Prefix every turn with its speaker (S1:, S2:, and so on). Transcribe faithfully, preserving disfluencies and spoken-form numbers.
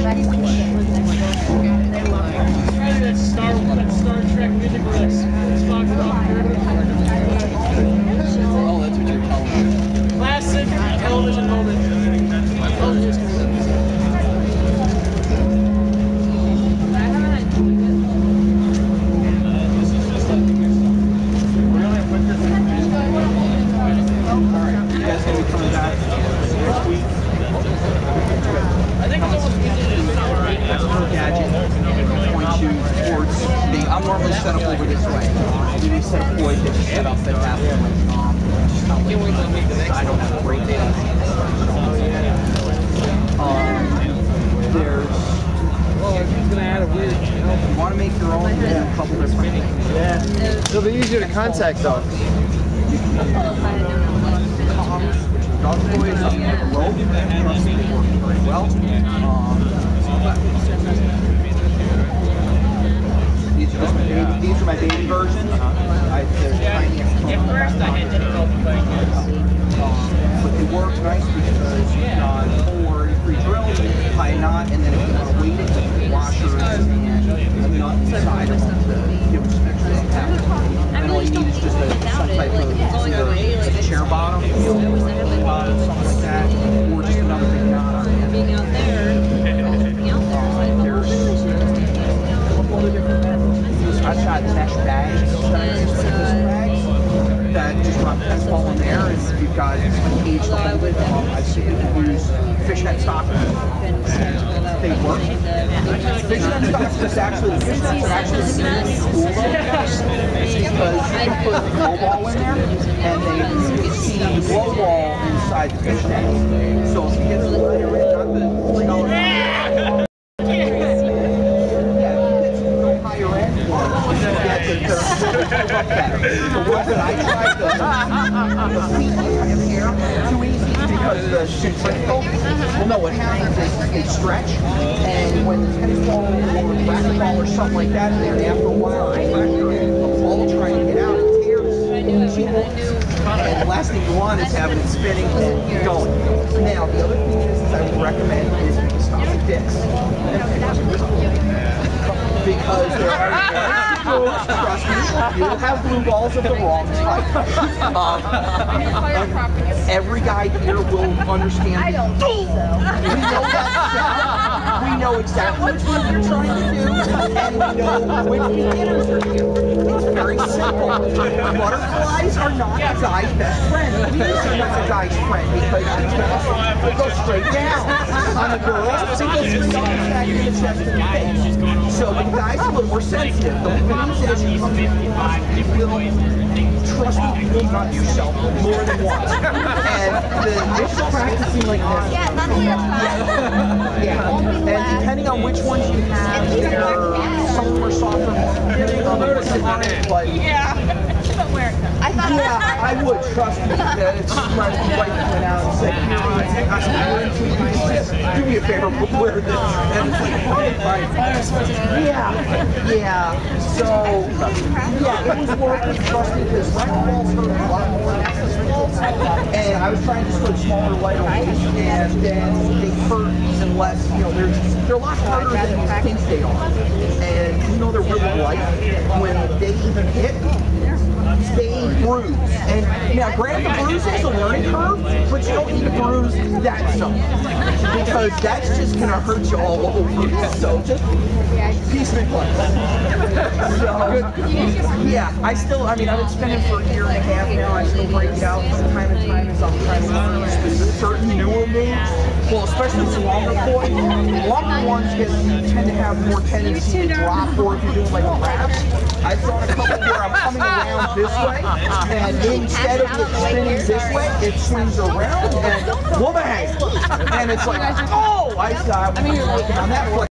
S1: Star, Star Trek music release. Spock's Doctor.
S2: Oh, that's what you're telling me.
S1: Classic television moment.
S2: I'm normally set up over this way. Do these set up boys that you set up that have like um I don't have a great data. Um there's
S3: well he's gonna add a weird
S2: you want to make your own, there's a couple different things.
S3: Yeah. It'll be easier to contact though.
S2: You can do dog toys on the rope, trust me, it works very well. Um These are, just my baby, these are my baby versions. I, they're tiny.
S1: At first I had difficulty playing this.
S2: Um, but they work nice because you've got four pre-drilled, tie a knot, and then if you want to weight it, you can washers and a nut inside of them to give them some extra impact. And all you need is just a, some type of either a chair bottom, uh, something like that, or just another big knot on the end.
S4: Being out there, being out there,
S2: There's a couple other different methods. I've got mesh bags, bags that just run pest ball in there, and you've got a cage to hold it. Um, I've seen people use fishnet stockings. They work. Fishnet stockings is actually, fishnets are actually really cool though, because you can put a blow ball in there, and they see the blow ball inside the fishnet. So if you get the lighter in, not the three dollar the ones that I tried, the, the feet kind of hair, too easy because the centrifugal. Well, no, what happens is they stretch, and when the tennis ball or racquetball or something like that in there, after a while, the pressure and the ball trying to get out, it tears. And the last thing you want is having it spinning and going. Now, the other thing is, is I would recommend is you can stop the discs. Because there are trust me, you'll have blue balls of the wrong type. Um, every guy here will understand. I don't think so. We know that sound. We know exactly which one you're trying to do, and we know which beginners are here. It's very simple. Butterflies are not a guy's best friend. Bees are not a guy's friend because they go straight down. On a girl, they go straight up the back of the chest and the face. So the guys are a little more sensitive. The things is you come in, you will, trust me, you will not yourself more than once. And the just practicing like this.
S4: Yeah, none of your time.
S2: Yeah. And depending on which ones you have, there are some more softer, depending on the person on it, but
S4: Yeah. But where? I thought
S2: yeah, I would, trust me. That it's my wife went out and said, do me a favor, wear this. And it's like, oh, fine. Yeah, yeah. So, yeah, it was more trust me because racquetballs hurt a lot more than access balls. And I was trying to just put smaller, lighter weights, and then they hurt even less. You know, they're, they're a lot harder than you think they are. And you know, they're really light. When they even hit, they bruise. And now, granted, the bruise is a learning curve, but you don't need to bruise that stuff because that's just going to hurt you all over. So just peace and play. So, yeah, I still, I mean, I've been spending for a year and a half now. I still break it out from time to time as I'm trying to learn certain newer moves. Well, especially the longer boys. Longer ones get, tend to have more tendency to drop, or if you're doing like a wrap. I've done a couple where I'm coming around this way, and instead of it spinning this way, it swings around and whoa-bang! And it's like, oh! I, I, I mean, you're working on that.